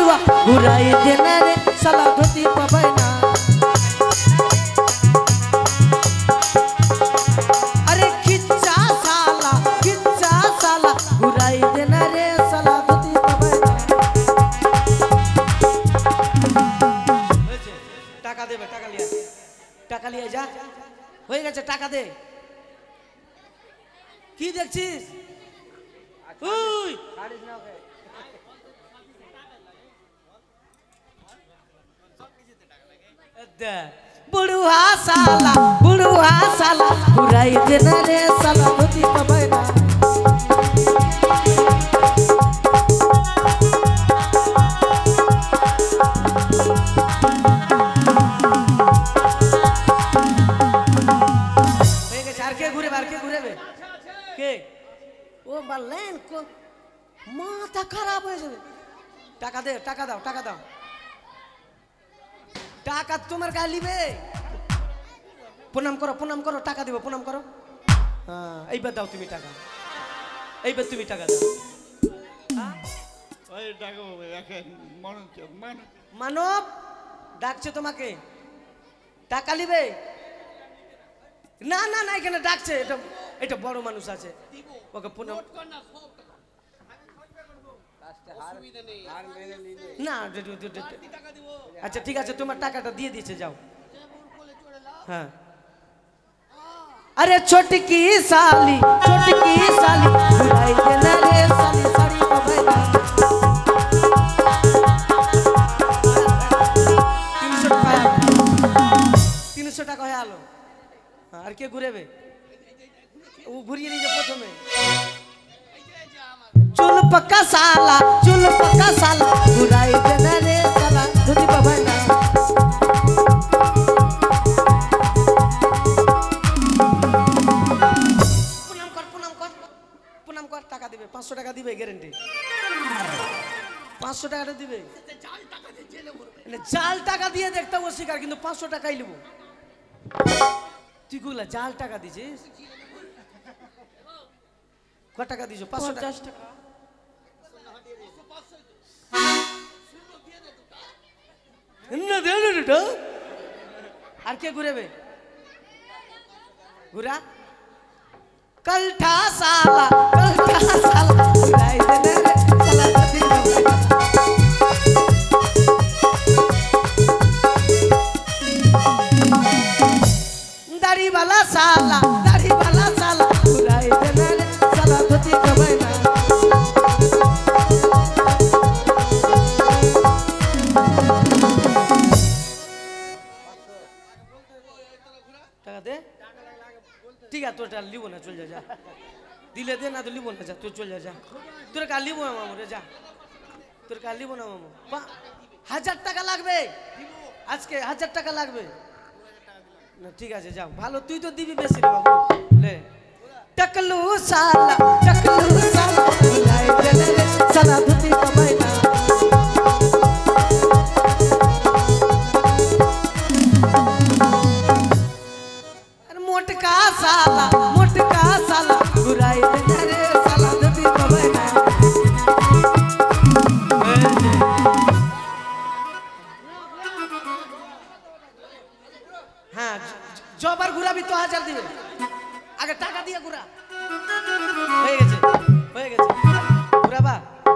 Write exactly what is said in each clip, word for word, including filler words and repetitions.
बड़ुआ घुराई देना रे साला धोती पबैना अरे खिच्चा साला खिच्चा साला घुराई देना रे साला धोती पबैना टाका दे टाका लिया टाका लिया जा হয়ে গেছে টাকা দে কি দেখছিস ওই ছাড়িস না ওকে দে বুড়ুয়া সালা বুড়ুয়া সালা ঘুরাই দে না রে সালা ধুতি পাবে না বললেন মাথা খারাপ হয়ে যাবে টাকা দে টাকা দাও টাকা দাও টাকা তোমার কাছে লিবে প্রণাম করো প্রণাম করো টাকা দিব প্রণাম করো হ্যাঁ এইবার দাও তুমি টাকা এইবার তুমি টাকা দাও ওই টাকা রাখেন মানব ডাকছে তোমাকে টাকা লিবে না না না এখানে ডাকছে এটা এটা বড় মানুষ আছে ওকে পুনঃ না আচ্ছা ঠিক আছে তোমার টাকাটা দিয়ে দিয়েছে যাও হ্যাঁ अरे छोटकी साली छोटकी साली घुराई देना रे साली साड़ी पबैना तीनशो টাকা तीनशो টাকা হয়ে আলো আর কে ঘুরেবে ও ঘুরিয়ে নিয়ে প্রথমে চুল পক্কা সালা চুল পক্কা সালা ঘুরাই দেনা রে সালা ধুতি পবैना প্রণাম কর প্রণাম কর প্রণাম কর টাকা দিবে পাঁচশো টাকা দিবে গ্যারান্টি পাঁচশো টাকাটা দিবে জাল টাকা দিয়ে জেলে ভরবে জাল টাকা দিয়ে দেখতে ও শিকার কিন্তু পাঁচশো টাকাই নেব তুই গুলা জাল টাকা দিছিস কত টাকা দিছো পাঁচশো টাকা না দে না আর কে ঘুরেবে ঘুরা কলঠা সালা কলঠা সালা ঘুরাই দে রে সালা ধুতি পবैना दाढ़ी वाला साला दाढ़ी वाला साला घुराई देना रे साला धोती पबैना টাকা দে ঠিক আছে তোরটা লিবো না চল যা যা দিলে দে না তো লিবো না যা তুই চল যা যা তোর কা লিবো না মামু রে যা তোর কা লিবো না মামু হাজার টাকা লাগবে আজকে হাজার টাকা লাগবে না ঠিক আছে যাও ভালো তুই তো দিবি বেশি রে বাবু লে टकलू साला टकलू साला घुराई देना रे साला धुती पबैना अरे मोटका साला मोटका साला घुराई देना रे साला धुती पबैना हाँ जबर घुरा भी तो हजार दिबे आगे टाका दिया घुरा হয়ে গেছে হয়ে গেছে ঘুরাবা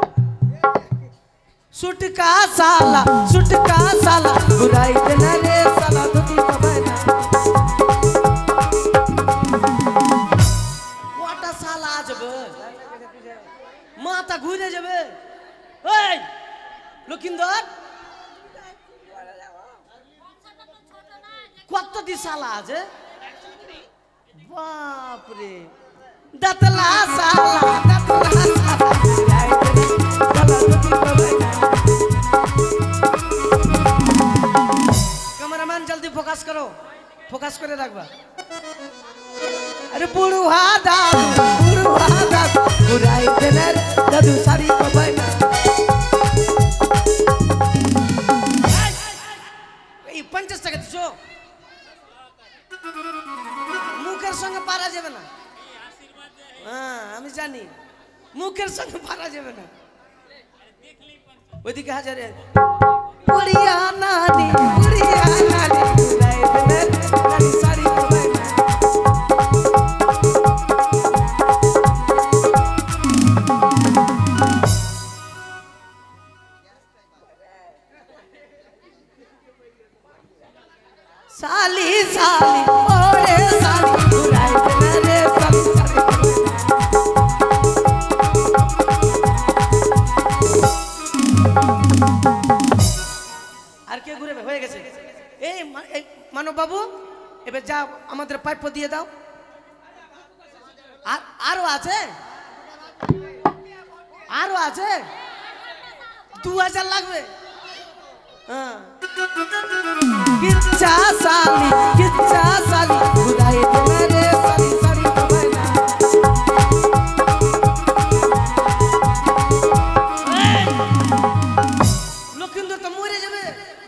सुटका साला सुटका साला घुराई देना रे साला धुती पबैना কটা সালা আসবে মাথা ঘুরে যাবে এই লকিন্দর কত দি সালা আছে बाप रे दतला साला दतला साला कैमरामैन जल्दी फोकस करो फोकस करे रखबा अरे बुढ़वा दादू बुढ़वा दादू घुराई देना रे दादू साड़ी पबैना এই পঞ্চাশ টাকা দিছো মুখের সঙ্গে পারা যাবে না হ্যাঁ আমি জানি মুখের সঙ্গে পারা যাবে না ওইদিকে হাজারে বুড়িয়া নানি বুড়িয়া নানি ঘুরাই দেবে নানি শাড়ি পরাই না। साली साली ओरे साली घुराई देना रे साली साली আর কে ঘুরে হয়ে গেছে এই মানব বাবু এবার যা আমাদের পাইপ দিয়ে দাও আর আরো আছে আরো আছে দু হাজার লাগবে হ্যাঁ किच्चा साली किच्चा साली घुराई देना रे साली साली पराई ना। लखिंदर तो मरे যাবে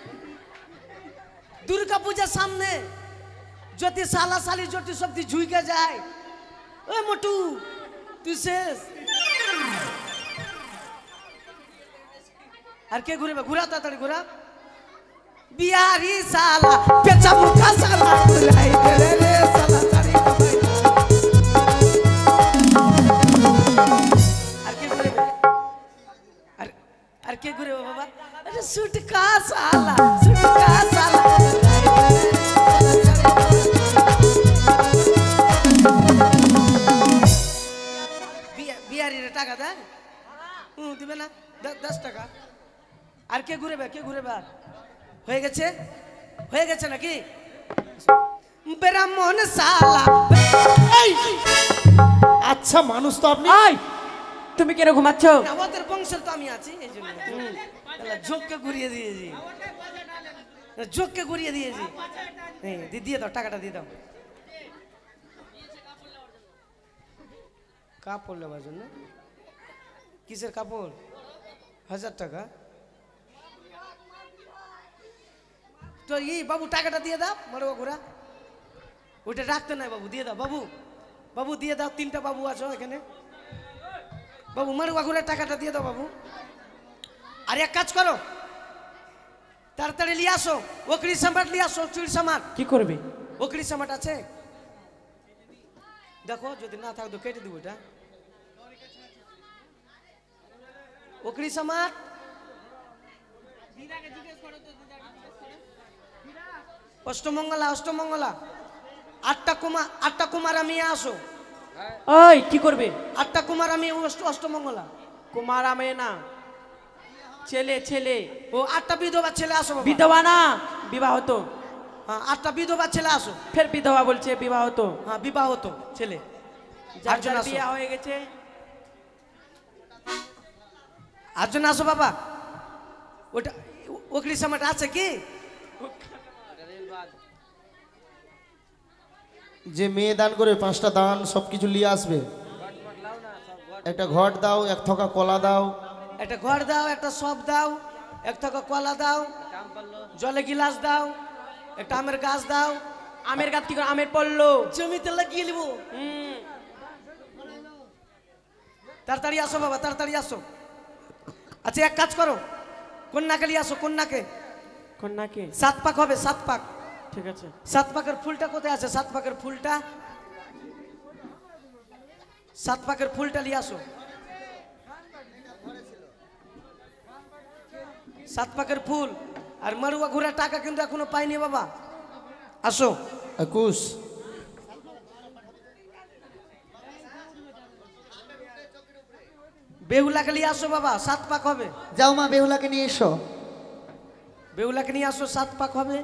दुर्गा पूजा सामने যদি साला साली যদি সবদি ঝুইকে যায় ওই মোটু তুই শেষ আর কে ঘুরে ঘুরা তাড়াতাড়ি ঘুরা बिहारी साला पेचा मुखा साला घुराई देना रे साला साली पराई ना। আর কে ঘুরে আর আর কে ঘুরে বাবা अरे सूट का साला सूट का साला बिहारी रे টাকা দে হুম দিবে না দশ টাকা আর কে ঘুরে কে ঘুরে আর হয়ে গেছে হয়ে গেছে নাকি ব্রাহ্মণ সালা এই আচ্ছা মানুষ তো আপনি এই তুমি কেন ঘুমাচ্ছ? আমাদের বংশের তো আমি আছি এই জন্য তাহলে ঝোঁককে ঘুরিয়ে দিয়েছি ঝোঁককে ঘুরিয়ে দিয়েছি এই দিয়ে দাও টাকাটা দিয়ে দাও কাপড় নেওয়ার জন্য কিসের কাপড় হাজার টাকা তো এই বাবু টাকাটা দিয়ে দাও বড় ঘোরা ওইটা রাখতে নাই বাবু দিয়ে দাও বাবু বাবু দিয়ে দাও তিনটা বাবু আছো এখানে বাবু মারুয়া ঘুরে টাকাটা দিয়ে দাও বাবু আর এক কাজ করো তাড়াতাড়ি নিয়ে আসো ওকড়ি সামাট নিয়ে আসো চুল সামাট কি করবে? ওকড়ি সামাট আছে দেখো যদি না থাকতো কেটে দিব এটা ওকড়ি সামাট অষ্টমঙ্গলা অষ্টমঙ্গলা আটটা কুমার আটটা কুমার আমি আসো ওই কি করবে? আটটা কুমার আমি অষ্ট অষ্টমঙ্গলা কুমার আমে না ছেলে ছেলে ও আটটা বিধবা ছেলে আসো বাবা। বিধবা না বিবাহ তো হ্যাঁ আটটা বিধবা ছেলে আসো ফের বিধবা বলছে বিবাহ তো হ্যাঁ বিবাহ তো ছেলে যার আটজন যার আসো বিয়ে হয়ে গেছে আটজন আসো বাবা ওটা ওকড়ি সামাট আছে কি যে মেয়ে দান করে পাঁচটা দান সবকিছু নিয়ে আসবে একটা ঘট দাও এক থকা কলা দাও একটা ঘর দাও একটা সব দাও এক টাকা কলা দাও জলে গিলাস দাও একটা আমের গাছ দাও আমের গাছ কি করে আমের পড়লো জমিতে লাগিয়ে নিব হুম তাড়াতাড়ি আসো বাবা তাড়াতাড়ি আসো আচ্ছা এক কাজ করো কন্যাকে নিয়ে আসো কন্যাকে কন্যাকে সাত পাক হবে সাত পাক ঠিক আছে সাত পাকের ফুলটা কোথায় আছে সাত পাকের ফুলটা সাত পাকের ফুলটা নিয়ে আসো সাত পাকের ফুল আর মারুয়া ঘোরা টাকা কিন্তু এখনো পাইনি বাবা আসো একুশ বেহুলাকে নিয়ে আসো বাবা সাত পাক হবে যাও মা বেহুলাকে নিয়ে এসো বেহুলাকে নিয়ে আসো সাত পাক হবে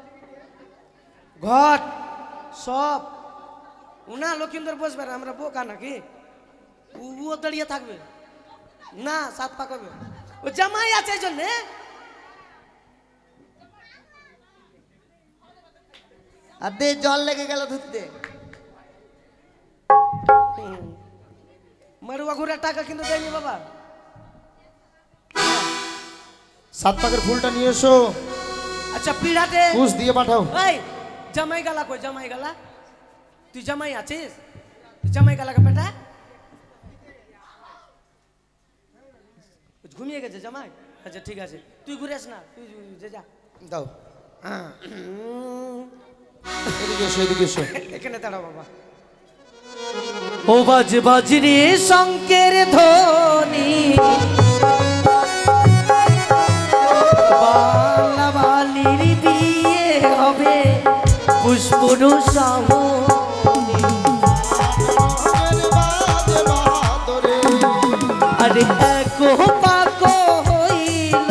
ঘট সব উনা লক্ষিন্দর বসবে না আমরা বোকা নাকি ও দাঁড়িয়ে থাকবে না সাত পাক হবে ও জামাই আছে এই জন্যে আর দে জল লেগে গেল ধুতে মারুয়া ঘুরে টাকা কিন্তু দেয়নি বাবা সাত পাকের ফুলটা নিয়ে এসো আচ্ছা পিড়াতে ঘুষ দিয়ে পাঠাও এই জামাই গালা কই জামাই গালা তুই জামাই আছিস তুই জামাই গালা কা বেটা ঘুমিয়ে গেছে জামাই আচ্ছা ঠিক আছে তুই ঘুরে আস না তুই যা যা দাও এদিকে এসো এদিকে এসো এখানে দাঁড়াও বাবা ও বাজ বাজরে শঙ্কের ধ্বনি বালা বালির বিয়ে হবে পুষ্পর সাবনী আরে এক পাক হইল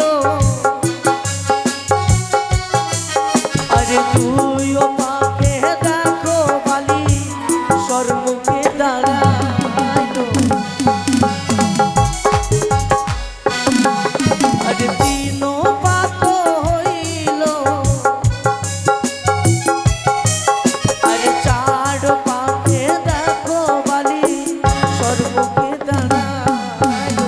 আরে তুইও পাকে দেখো বালি সর্বকে দাঁড়াইলো আরে তিনো পাক হইল আরে চার পাকে দেখো বালি সর্বকে দাঁড়াইলো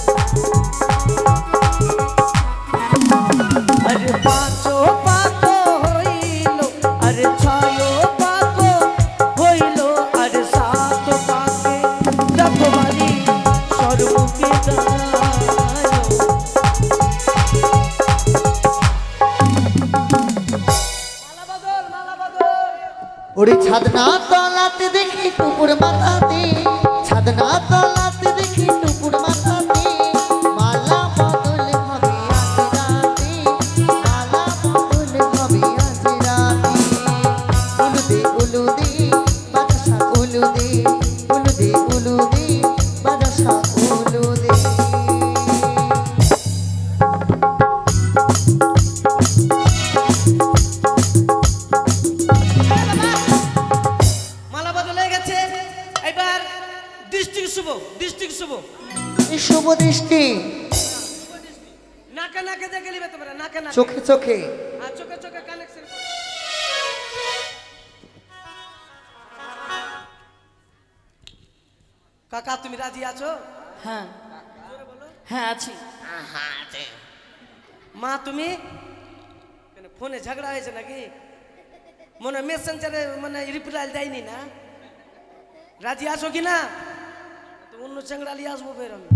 আরে পাঁচো পাক হইল আরে ছয় পাক হইল আরে সাত পাকে দেখো বালি সর্বকে দাঁড়াইলো ওরে ছাদনা তলাতে দেখি টুকুর মাথাতে ছাদনা তলাতে দেখি টুকুর মাথাতে মালা বদল হবে আজ রাতে মালা বদল হবে আজ রাতে উলুদে উলুদে বাতাসা উলুদে উলুদে উলুদে বাতাসা উলুদে মালা বদল হয়ে গেছে এবার ডিস্ট্রিক্ট শুভ ডিস্ট্রিক্ট শুভ এই শুভ দৃষ্টি নাকে নাকে দেখে নিবে তোমরা নাকে নাকে চোখে চোখে আর চোখে চোখে কানেকশন কাকা তুমি রাজি আছো হ্যাঁ জোরে বলো হ্যাঁ আছি মা তুমি কেন ফোনে ঝগড়া হয়েছে নাকি মনে মেসেঞ্জারে মানে রিপ্লাই দেয়নি না রাজি আছো কি না তো অন্য চ্যাংড়া নিয়ে আসবো ফের আমি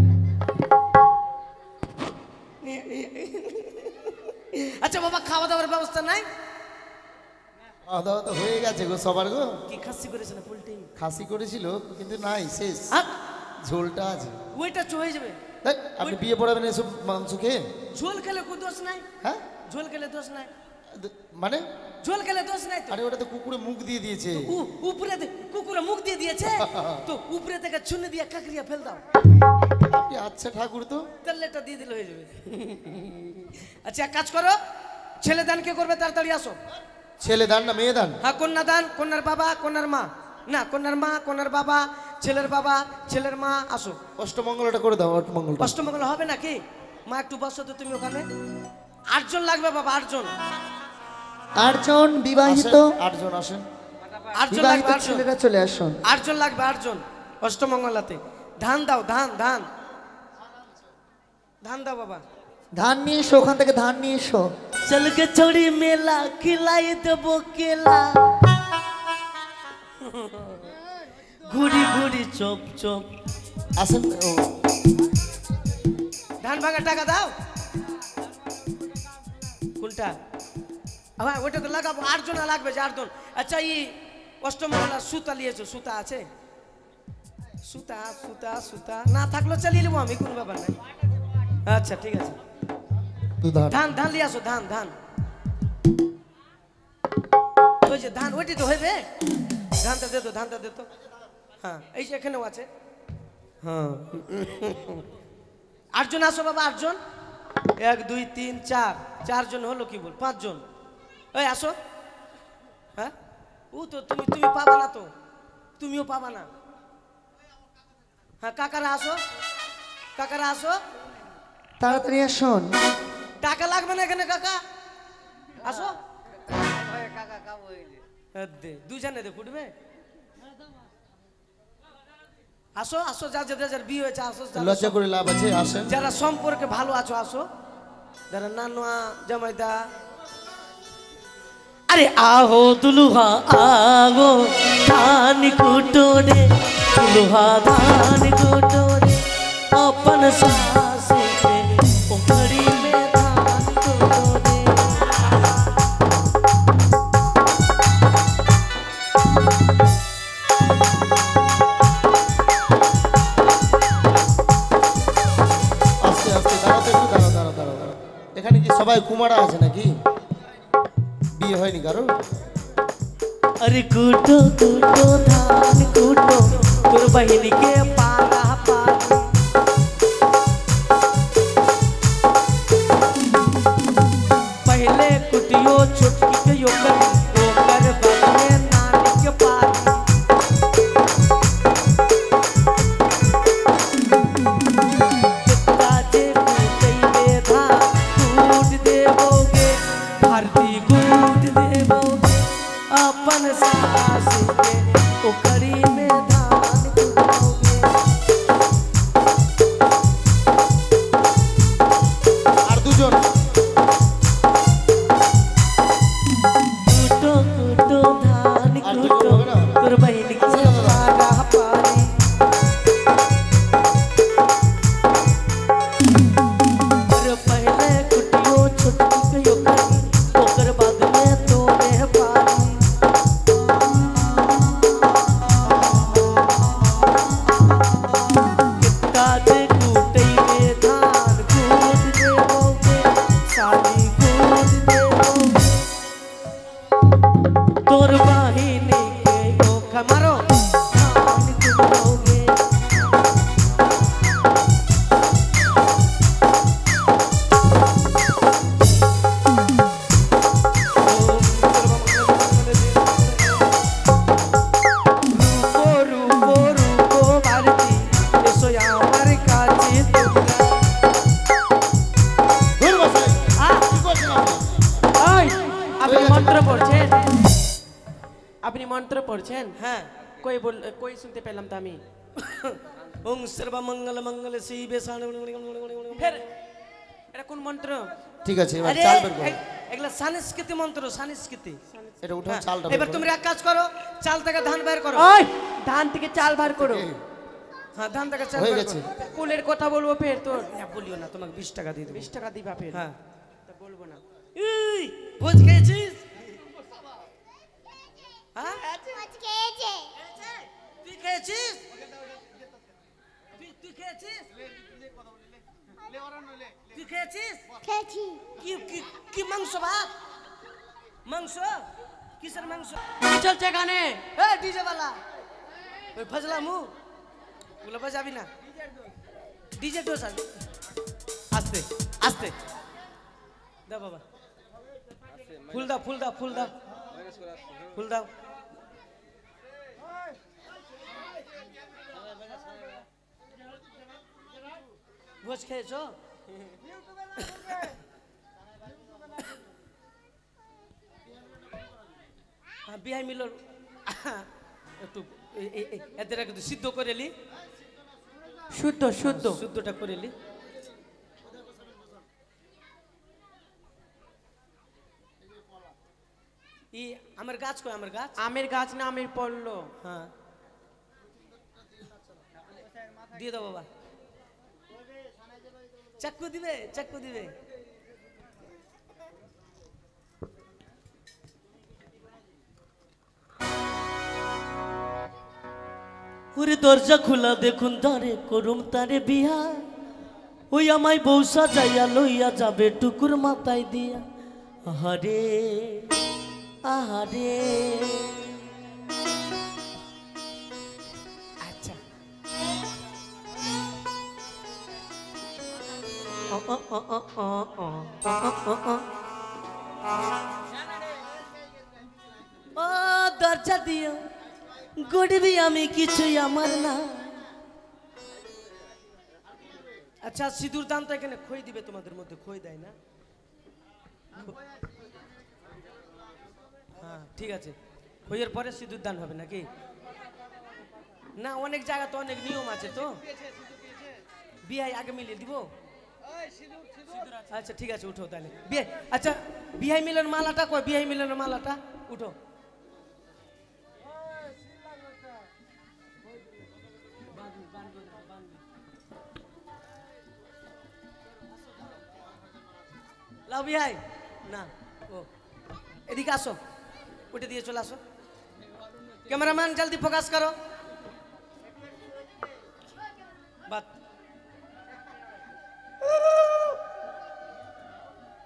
আচ্ছা বাবা খাওয়া দাওয়ার ব্যবস্থা নাই খাওয়া দাওয়া তো হয়ে গেছে গো সবার গো কি খাসি করেছে না পোল্ট্রি খাসি করেছিল কিন্তু নাই শেষ হ্যাঁ ঝোলটা আছে ওইটা চয়ে যাবে ধ্যাৎ, আপনি বিয়ে পড়াবেন এসব মাংস খেয়ে ঝোল খেলে কোনো দোষ নাই হ্যাঁ ঝোল খেলে দোষ নাই দ- মানে ঝোল খেলে দোষ নাই তো আরে ওটা তো কুকুরে মুখ দিয়ে দিয়েছে উ- উপরে দে- কুকুরে মুখ দিয়ে দিয়েছে তো উপরে থেকে ছুনে দিয়ে কাকরিয়া ফেল দাও আপনি আচ্ছা ঠাকুর তো তেলেটা দিয়ে দিলে হয়ে যাবে আচ্ছা এক কাজ করো ছেলে দান কে করবে তাড়াতাড়ি আসো ছেলে দান না মেয়ে দান হ্যাঁ কন্যা দান কন্যার বাবা কন্যার মা না কন্যার মা কন্যার বাবা ছেলের বাবা ছেলের মা আসো অষ্টমঙ্গলটা করে দাও অষ্টমঙ্গলটা অষ্টমঙ্গল হবে নাকি মা একটু বসো তো তুমি ওখানে আটজন লাগবে বাবা আটজন আটজন বিবাহিত আসেন, আটজন আসেন আটজন বিবাহিত লাগবে আটজন ছেলেরা চলে আসুন আটজন লাগবে আটজন অষ্টমঙ্গলাতে ধান দাও ধান ধান ধান দাও বাবা ধান নিয়ে এসো ওখান থেকে ধান নিয়ে এসো चल के छोड़ी मेला खिलाई देबो केला घुड़ी घुड़ी चोप चोप আসেন ও, ধান ভাঙা টাকা দাও কোনটা হ্যাঁ ওটা তো লাগাবো আটজন লাগবে যে আটজন আচ্ছা ই অষ্টমঙ্গলা সুতা নিয়েছো সুতা আছে সুতা সুতা সুতা না থাকলো চালিয়ে নেবো আমি কোন ব্যাপার নাই আচ্ছা ঠিক আছে দু ধান ধান ধান নিয়ে আসো ধান ধান ওই যে ধান ওইটি তো হইবে ধানটা দে তো ধানটা দে তো হ্যাঁ এই যে এখানেও আছে হ্যাঁ আটজন আসো বাবা আটজন এক দুই তিন চার চারজন হলো কি বল পাঁচজন এই আসো হ্যাঁ ও তো তুমি তুমি পাবা না তো তুমিও পাবা না হ্যাঁ কাকারা আসো কাকারা আসো তাড়াতাড়ি আসুন টাকা লাগবে না এখানে কাকা আসো দে দুজনে দে ফুটবে আসো আসো যা যাদের যার বিয়ে হয়েছে আসো যারা লজ্জা করে লাভ আছে আসেন যারা সম্পর্কে ভালো আছো আসো যারা নানুয়া জামাইদা আরে আহো দুলুহা আগো ধান কুটোরে দুলুহা ধান কুটোরে अपन सासे पे এখানে কি সবাই কুমারা আছে নাকি? বিয়ে হয়নি কারো? अरे कूटो कूटो धान कूटो तोर बहन के पारा पारी पहले कुटियो छुटकी के योकर ओकर बदले नानी के पारी कितना जे कूटई में धान कूट देवोगे भारती कूट देवोगे अपन सास के ओकरी में धान कुटोगे আর দুজন कूटो कूटो धान আর দুজন कूटो হবে না? तोर बहन के पारा पारी और पहले कुटियो छुटकी के ओकरी ओकर बाद में तोरे पारी कितना जे कूटई में धान कूट देवोगे साली कूट देवोगे तोर बहिनी के ओखा मारो धान कूटोगे रूपो रूपो रूपो भारती एसो আমার কাছে তোমরা ধুর বসাই আ কি করছেন আপনি? ওই আপনি মন্ত্র পড়ছেন আপনি মন্ত্র পড়ছেন হ্যাঁ কই বল কই শুনতে পেলাম তো আমি ওং সর্বমঙ্গল মঙ্গল শিবে সান ফের এটা কোন মন্ত্র ঠিক আছে এবার আরে চাল বের করো। এ- এগুলা সাংস্কৃতিক মন্ত্র সাংস্কৃতিক এটা উঠাও হ্যাঁ, চালটা বের এবার করো। তুমি এক কাজ করো চাল থেকে ধান বের করো ওই ধান থেকে চাল বার করো হ্যাঁ ধান থেকে চাল হয়ে বের গেছে। করো কুলের কথা বলবো ফের তোর না বলিও না তোমাকে বিশ টাকা দিয়ে দেবো বিশ টাকা দিবা ফের হ্যাঁ তা বলবো না এই ভোজ খেয়েছিস হ্যাঁ তুই খেয়েছিস তুই তুই খেয়েছিস তুই খেয়েছিস খেয়েছি কি কি কি মাংস ভাত মাংস কিসের মাংস কি চলছে গানে এ ডিজে वाला ওই ফজলা মু ওগুলো বাজাবি না ডিজে ডোস আছে আস্তে আস্তে দাও বাবা ফুল দাও ফুল দাও ফুল দাও ফুল দাও ভোজ খেয়েছো হ্যাঁ বিহাই মিলর একটু এ- এ- এ- এদের একটু সিদ্ধ করে লি শুদ্ধ শুদ্ধ শুদ্ধটা করে লি ই আমার গাছ কই আমার গাছ আমের গাছ না আমের পড়লো হ্যাঁ দিয়ে দাও বাবা চাক্কু দিবে চাক্কু দিবে ওরে দরজা খোলা দেখুন তারে করুম তারে বিয়া ওই আমায় বৌসা যাইয়া লইয়া যাবে টুকুর মাথায় দিয়া আহারে আহারে আচ্ছা ও দরজা দিও গড়বি আমি কিছুই আমার না আচ্ছা সিঁদুর দান তো এখানে খই দিবে তোমাদের মধ্যে খই দেয় না হ্যাঁ ঠিক আছে খইয়ের পরে সিঁদুর দান হবে নাকি না অনেক জায়গা তো অনেক নিয়ম আছে তো বিয়ে আগে মিলিয়ে দিব আচ্ছা ঠিক আছে উঠো তাহলে বিয়ে আচ্ছা বিহাই মিলন মালাটা কই বিহাই মিলনের মালাটা উঠো লাও বিহাই না ও এদিকে আসো উঠে দিয়ে চলে আসো ক্যামেরাম্যান জলদি ফোকাস করো বাত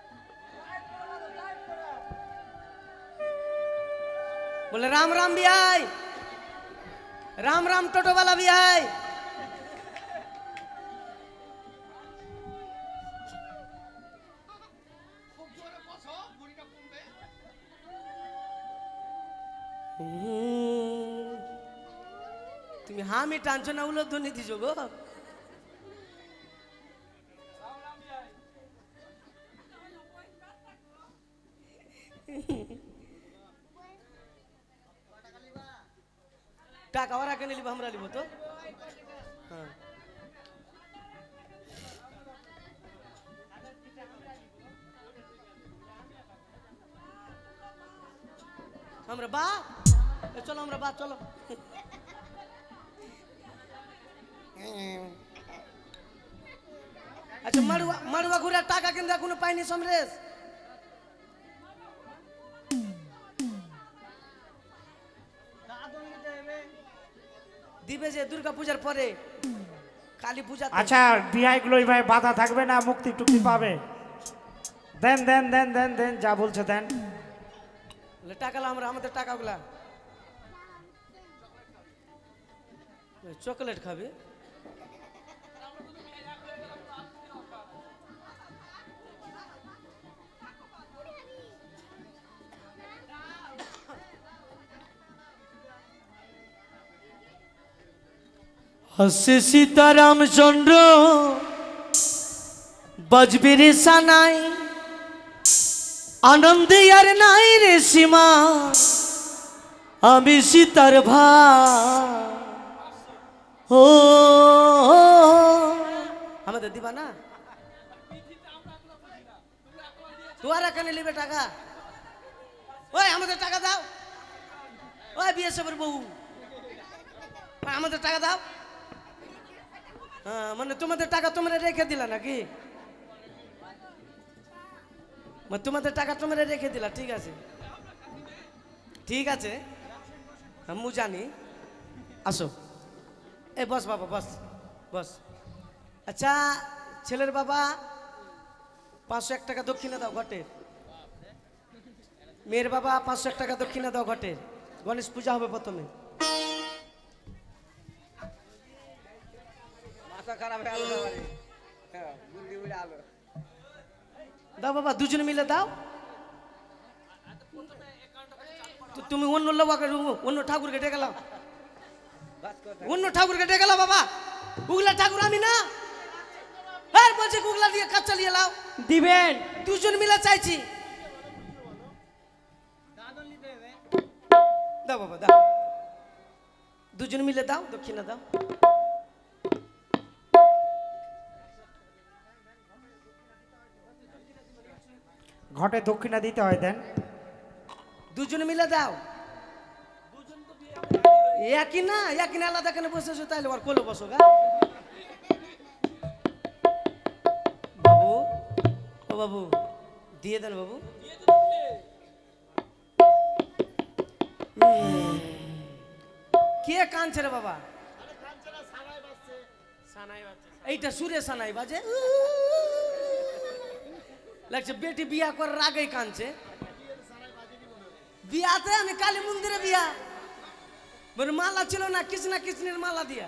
बोले राम राम भी आए, राम राम टोटो वाला भी आए। তুমি হামি টানছো না উলো ধ্বনি দিছো গো। টাকা ওরা কেন লিব আমরা লিব তো। হ্যাঁ আমরা বা চলো আমরা বা চলো। আচ্ছা মাড়ুয়া মাড়ুয়া ঘুরে টাকা কিন্তু এখনো পাইনি সমরেশ। দিবে যে দুর্গা পূজার পরে কালী পূজা। আচ্ছা বিআইগুলো এইভাবে বাধা থাকবে না, মুক্তি টুক্তি পাবে। দেন দেন দেন দেন দেন যা বলছে দেন। টাকা আমরা আমাদের টাকাগুলা চকলেট খাবে। हसे सीतारामचंद्र बजबे रे सानाई आनंद यार नाई रे सीमा আমি সীতার ভাই ও আমাদের দিবা না তোরা কেন নিবে টাকা? ওই আমাদের টাকা দাও। ওই বিএসএফের বউ আমাদের টাকা দাও। হ্যাঁ মানে তোমাদের টাকা তোমরা রেখে দিলা নাকি? তোমাদের টাকা তোমরা রেখে দিলা, ঠিক আছে ঠিক আছে আমি জানি। আসো এই বস বাবা বস বস। আচ্ছা ছেলের বাবা পাঁচশো এক টাকা দক্ষিণা দাও ঘটের। মেয়ের বাবা পাঁচশো এক টাকা দক্ষিণা দাও ঘটের। গণেশ পূজা হবে প্রথমে। দাও বাবা দুজনে মিলে দাও। তুমি অন্য লোকে অন্য ঠাকুরকে ডেকে লাও, অন্য ঠাকুরকে ডেকে লাও বাবা। উগলা ঠাকুর আমি না বলছি উগলা দিয়ে কাজ চালিয়ে লাও। দিবেন দুজন মিলে চাইছি। দাও বাবা দাও, দুজন মিলে দাও দক্ষিণা দাও। ঘটে দক্ষিণা দিতে হয় দেন। দুজনে মিলে দাও। একই না একই না আলাদা কেন বসেছো তাহলে ওর কোলে বসো গা। বাবু ও বাবু দিয়ে দেন বাবু। কে কাঁদছে রে বাবা? এইটা সুরে সানাই বাজে লাগছে। বেটি বিয়া করার আগেই কাঁদছে। বিয়াতে আমি কালী মন্দিরে বিয়া বলে মালা ছিল না কৃষ্ণা কৃষ্ণের মালা দিয়া।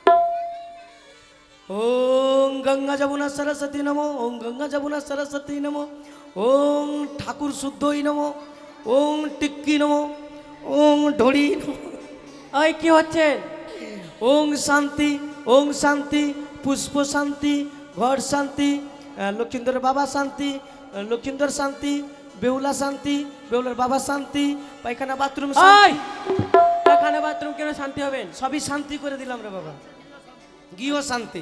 ওং গঙ্গা যমুনা সরস্বতী নমো, ওং গঙ্গা যমুনা সরস্বতী নমো, ওং ঠাকুর শুদ্ধই নমো, ওং টিক্কি নমো, ওং ঢড়ি নমো। ওই কি হচ্ছে? ওং শান্তি, ওং শান্তি, পুষ্প শান্তি, ঘর শান্তি, লক্ষিন্দর বাবা শান্তি, লক্ষিন্দর শান্তি, বেহুলা শান্তি, বেহুলার বাবা শান্তি, পায়খানা বাথরুম শান্তি। পায়খানা বাথরুম কেন শান্তি হবেন? সবই শান্তি করে দিলাম রে বাবা। গৃহ শান্তি।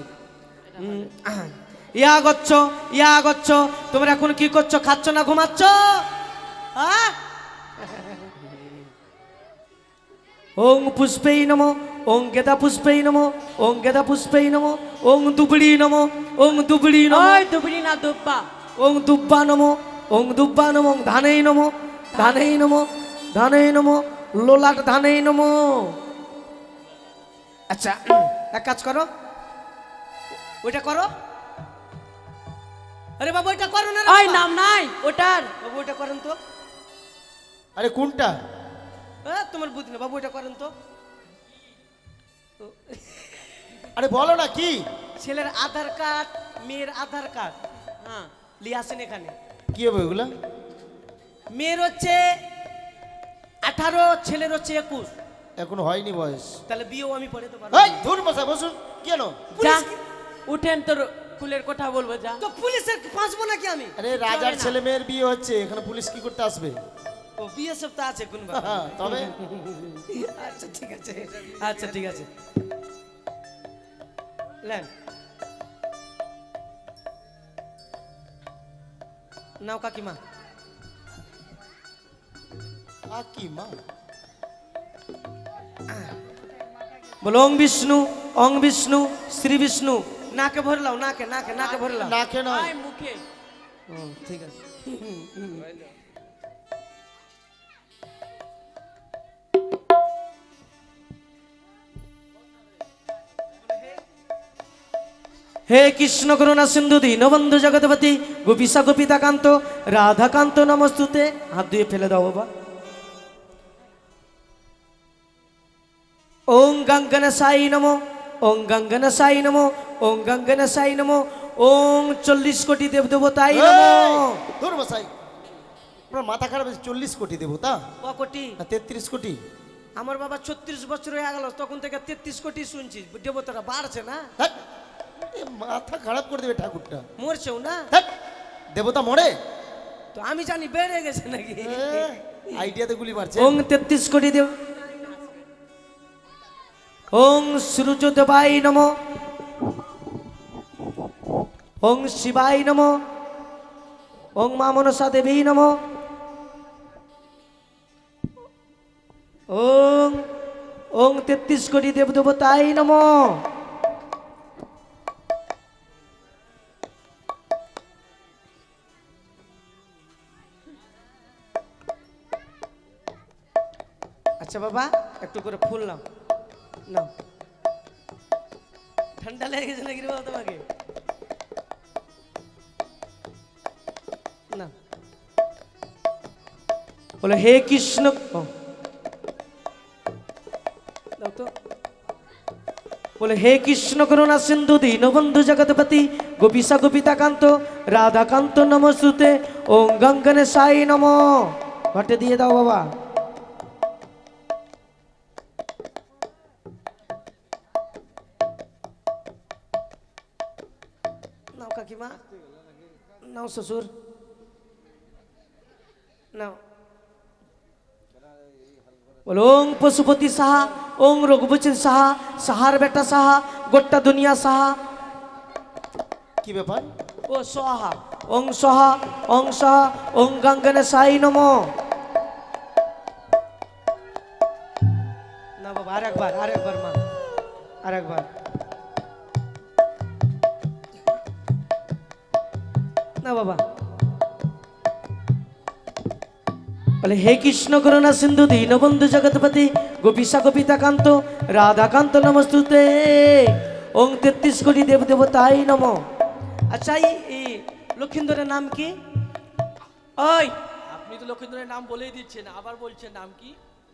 ইয়া গচ্ছ ইয়া গচ্ছ। তোমরা এখন কি করছো? খাচ্ছ না ঘুমাচ্ছ? হ্যাঁ ওং পুষ্পেই নমো, ওং গেদা পুষ্পেই নমো, ওং গেদা পুষ্পেই নমো, ওং দুবড়ি নমো, ওং দুবড়ি নমো। ওই দুবড়ি না দুব্বা। ওং দুব্বা নমো, ওং দুব্বা নমো, ধানেই নমো, ধানেই নমো, ধানেই নমো, লোলাট ধানেই নমো। আচ্ছা এক কাজ করো, ওইটা করো। আরে বাবা ওইটা করো না। ওই নাম নাই ওটার। বাবু ওইটা করেন তো। আরে কোনটা? হ্যাঁ তোমার বুদ্ধি না বাবু, এটা করেন তো। আরে বলো না কি ছেলের আধার কার্ড, মেয়ের আধার কার্ড, হ্যাঁ লিয়ে আসেন এখানে। কি হবে ওগুলা? মেয়ের হচ্ছে আঠারো, ছেলের হচ্ছে একুশ। এখনো হয়নি বয়স। তাহলে বিয়েও আমি পড়াতে পারবো। এই ধুর মশাই বসুন, কেন? যা উঠেন, তোর কুলের কথা বলবো যা। তো পুলিশের ফাঁসবো নাকি আমি? আরে রাজার ছেলে মেয়ের বিয়ে হচ্ছে, এখানে পুলিশ কি করতে আসবে? ও বিএসএফ তো আছে কোন হ্যাঁ, তবে আচ্ছা ঠিক আছে, আচ্ছা ঠিক আছে, লেন নাও কাকিমা। কি মা বলো ওং বিষ্ণু, ওং বিষ্ণু, শ্রী বিষ্ণু। নাকে ভরলাও, নাকে নাকে নাকে ভরলাও। নাকে নয়, আয় মুখে। ও, ঠিক আছে। হে কৃষ্ণ করুণা সিন্ধু দীনবন্ধু জগৎপতি গোপীশা গোপিতাকান্ত রাধাকান্ত নমস্তুতে। হাত ধুয়ে ফেলে দাও বাবা। ওং গঙ্গন সাই নমো, ওং গঙ্গন সাই নমো, ওং গঙ্গন সাই নমো, ওং চল্লিশ কোটি দেব দেবতাই নমো। ধুর মশাই আপনার মাথা খারাপ হয়েছে। চল্লিশ কোটি দেবো তা ক কোটি? না তেত্রিশ কোটি? আমার বাবা ছত্রিশ বছর হয়ে গেল, তখন থেকে তেত্রিশ কোটি শুনছি। দেবতারা বাড়ছে না, ধ্যাৎ, এ মাথা খারাপ করে দেবে ঠাকুরটা। মরছেও না। ধ্যাৎ, দেবতা মরে? তো আমি জানি বেড়ে গেছে নাকি। আইডিয়াতে গুলি মারছে। ওং তেত্রিশ কোটি দেব। ওং সূর্যদেবাই নমো, ওং শিবাই নমো, ওং মা মনসা দেবী নমো, ওং ওং তেত্রিশ কোটি দেব দেবতাই নমো। আচ্ছা বাবা একটু করে ফুল নাও, নাও। ঠান্ডা লেগে গেছে নাকি রে বাবা তোমাকে? না বলে হে কৃষ্ণ, ও, দাও তো। বলে হে কৃষ্ণ করুণা সিন্ধু দীনবন্ধু জগৎপতি গোপীশা গোপিতাকান্ত রাধাকান্ত নমস্তুতে। ওং গঙ্গনে সাই নমো। ঘটে দিয়ে দাও বাবা। নাও কাকিমা, নাও শ্বশুর, নাও। বলো ওং পশুপতি সাহা, ওং রঘুবচন সাহা, সাহার বেটা সাহা, গোটা দুনিয়া সাহা। কি ব্যাপার? ও সাহা, ওং সাহা, ওং সাহা, ওং গঙ্গনে সাই নমো। না বাবা আরেকবার, আরেকবার মা, আরেকবার। না বাবা। বলে হে কৃষ্ণ করুণা সিন্ধু দীনবন্ধু জগৎপতি গোপীশা গোপিতাকান্ত রাধাকান্ত নমস্তুতে। ওং তেত্রিশ কোটি দেব দেবতাই নমো। আচ্ছা এই লক্ষিন্দরের নাম কি? ওই আপনি তো লক্ষিন্দরের নাম বলেই দিচ্ছেন, আবার বলছেন নাম কি?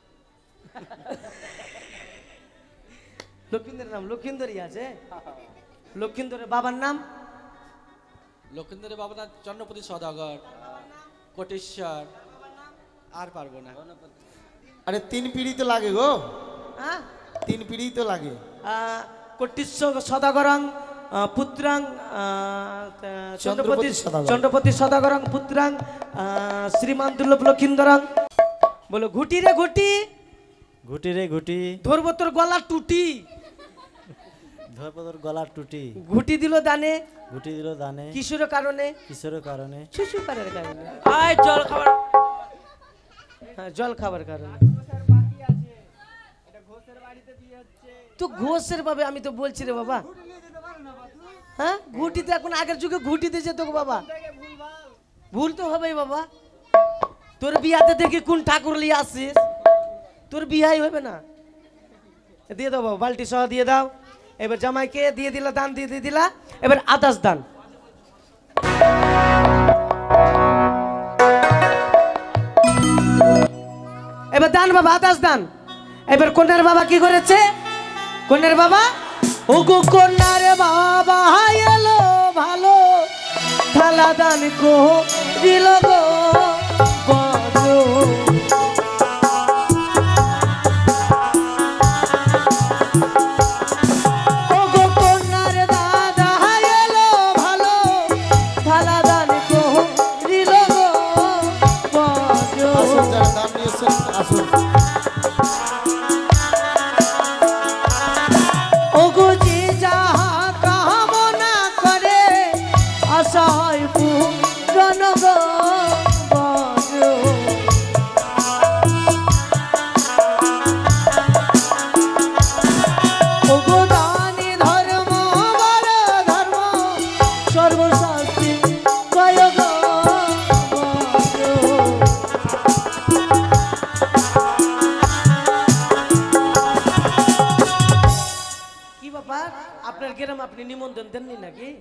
লক্ষিন্দরের নাম লক্ষিন্দরই আছে। লক্ষিন্দরের বাবার নাম? লক্ষিন্দরের বাবা না চন্দ্রপতি সদাগর, কোটেশ্বর। আর পারবো না। আরে তিন পিড়ি তো লাগে গো, হ্যাঁ তিন পিড়ি তো লাগে। কোটিশ্বর সদাগরং আহ, পুত্রাং আহ, চন্দ্রপতি চন্দ্রপতি সদাগর। চন্দ্রপতি সদাগরং পুত্রাং আহ, শ্রীমান দুর্লভ লক্ষিন্দরং। বলো ঘুটি রে ঘুটি, ঘুটি রে ঘুটি, ধরবো তোর গলা টুটি। ধরপর তোর গলার টুটি। ঘুটি দিল দানে, ঘুটি দিল দানে, কিশোর কারণে, কিসের কারণে? শিশু কারের কারণে, আয় জল খাবার। হ্যাঁ জল খাবার কারণে। তো ঘোষের ভাবে আমি তো বলছি রে বাবা। হ্যাঁ ঘুটিতে এখন আগের যুগে ঘুটিতে যেত গো বাবা। ভুল তো হবেই বাবা। তোর বিয়াতে দেখি কোন ঠাকুর লিয়ে আসিস, তোর বিয়াই হবে না। দিয়ে দাও বাবা, বালতি সহ দিয়ে দাও। এবার জামাইকে দিয়ে দিলা, দান দিয়ে দিয়ে দিলা। এবার আদাস দান। এবার দান বাবা আদাস দান। এবার কন্যার বাবা কি করেছে? কন্যার বাবা ওগো কন্যার বাবা এলো ভালো থালা দান কো দিল গো বড়। ওগো কন্যার দাদা এলো ভালো থালা দান কো দিল গো বড়। আসুন যারা দান নিয়েছেন আসুন। ওগো যে যাহা কামনা করে আশা হয় পূরণ গো বড়। ওগো দানে ধর্ম বড় ধর্ম সর্বশাস্ত্রে কয় গো বড়। কি ব্যাপার আপনার গ্রাম আপনি নিমন্ত্রণ দেননি নাকি?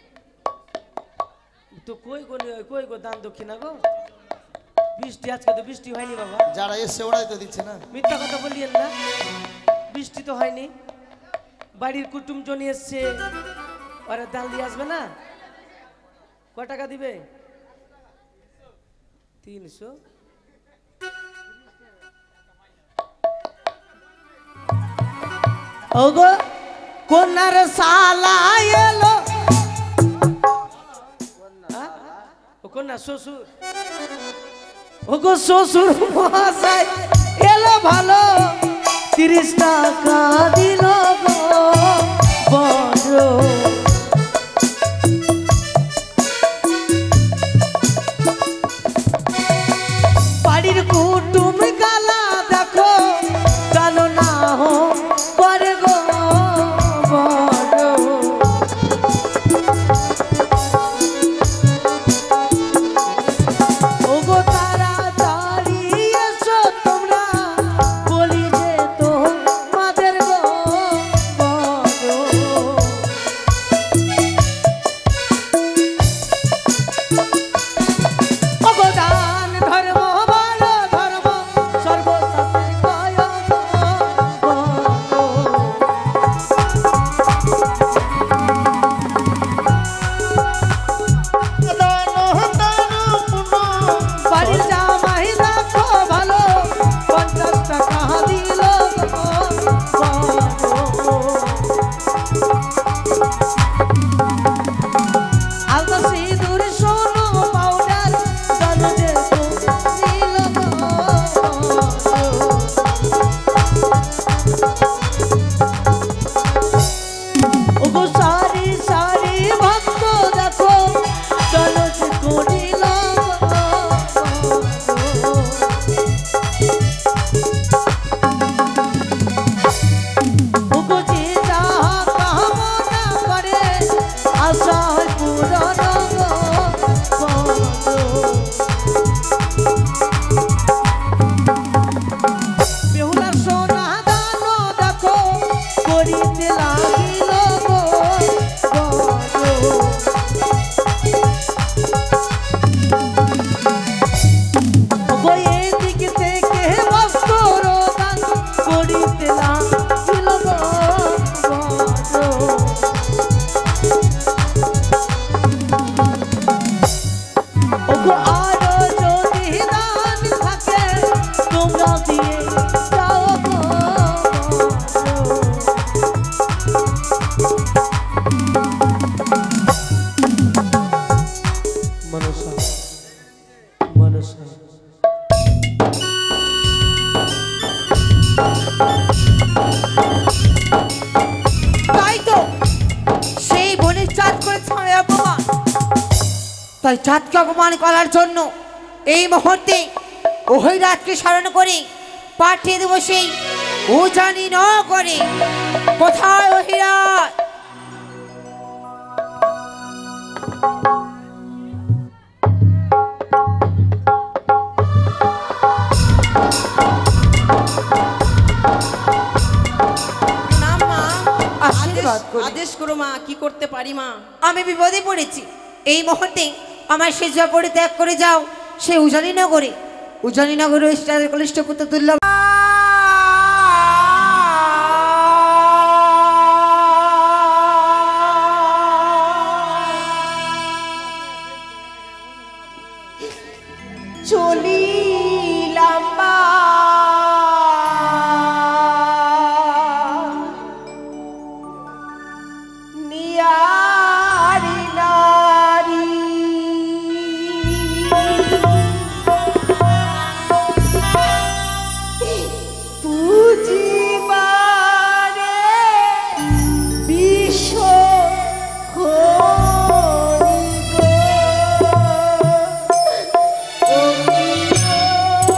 তো কই গো কই গো দান দক্ষিণা গো? বৃষ্টি আজকে তো বৃষ্টি হয়নি বাবা। যারা এসছে ওরাই তো দিচ্ছে না। মিথ্যা কথা বলিয়েন না, বৃষ্টি তো হয়নি। বাড়ির কুটুম জনি এসছে, ওরা দান দিয়ে আসবে না? ক টাকা দিবে? তিনশো। ওগো কন্যার সালা এলো, ও কন্যা শ্বশুর, ওগো শ্বশুর মহাশয় এলো ভালো তিরিশ টাকা দিল গো বড়। বাড়ির কুটুম গালা দেখো গালো না হো করে গো বড়। ওগো তাড়াতাড়ি এসো তোমরা বলি যে তোমাদের গো বড়। ওগো দান ধর্ম বড় ধর্ম সর্বশাস্ত্রে কয় গো বড়। বাড়ির জামাই দেখো ভালো পঞ্চাশ টাকা দিল গো বড়। আলতা সিঁদুর সোনো পাউডার দাদু যে দিল গো বড়। ওগো সারি সারি ভক্ত দেখো চলো যে করিল গো বড়। ওগো যে যাহা কামনা করে আশা হয় পূরণ গো বড়। বেহুলার সোনা দান দেখো করিতে লাগিল গো বড়। ওগো এদিক থেকে বস্ত্র দান করিতে লাগিল গো বড়। ওগো আরো যদি দান থাকে তোমরা দিয়ে যাও গো বড়। মনসা মনসা তাই তো সেই বনের চাঁদ করেছে আমায় অপমান। তাই চাঁদকে অপমান করার জন্য এই মুহূর্তে ওই রাতকে স্মরণ করে পাঠিয়ে দেবো সেই ও জানি ন করে। কোথায় ওই রাত? আশীর্বাদ করি। আদেশ করো মা, কি করতে পারি মা? আমি বিপদে পড়েছি, এই মুহূর্তে আমার সেজা পরিত্যাগ করে যাও সে উজানি নগরে। উজানিনগর স্টারের কনিষ্ঠ পুত্র দুর্লভ চলিলাম মা নিয়ারি নারী পুজিবারে বিশ্ব হরি গো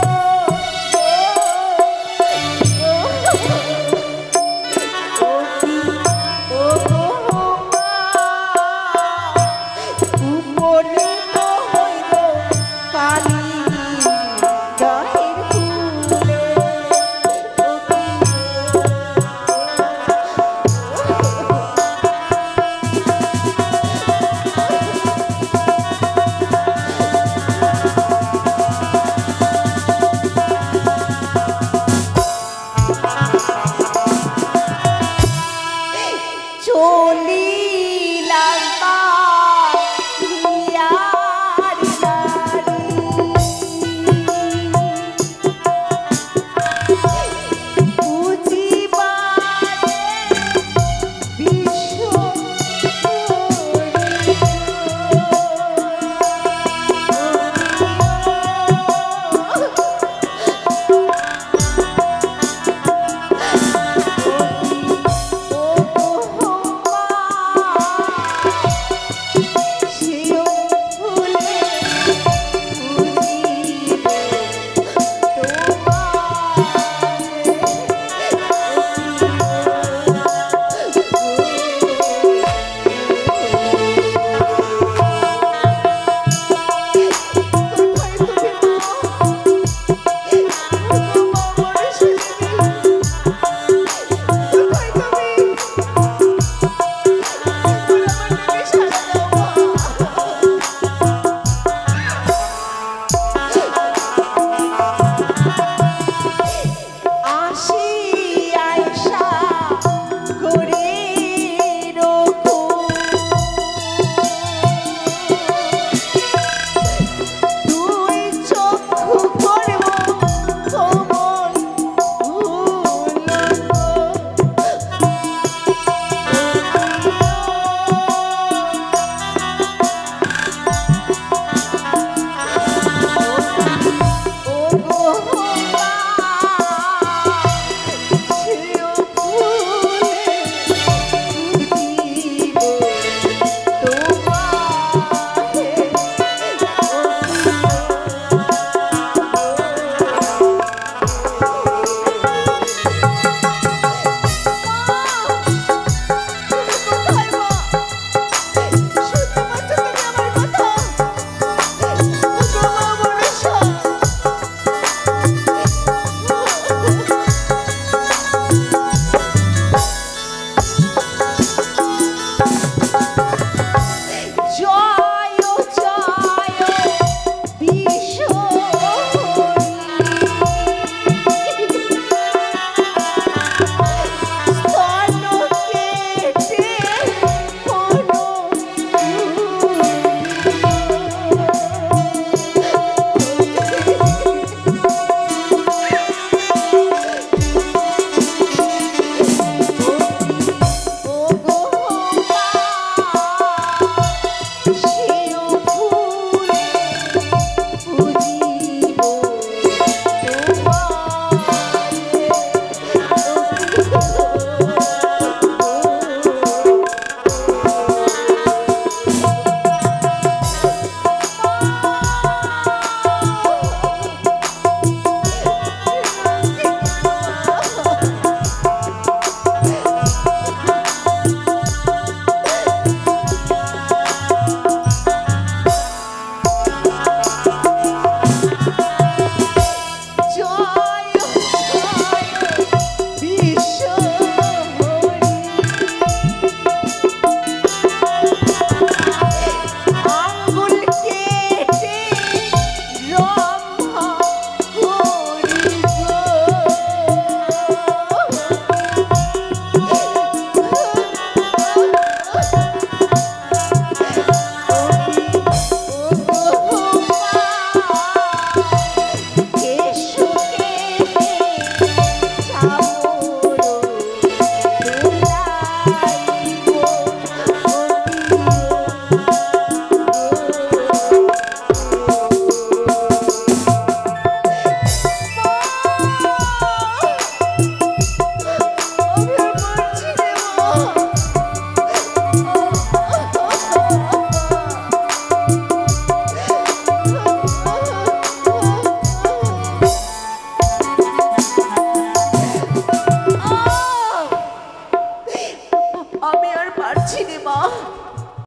আমি আর পারছি রে মা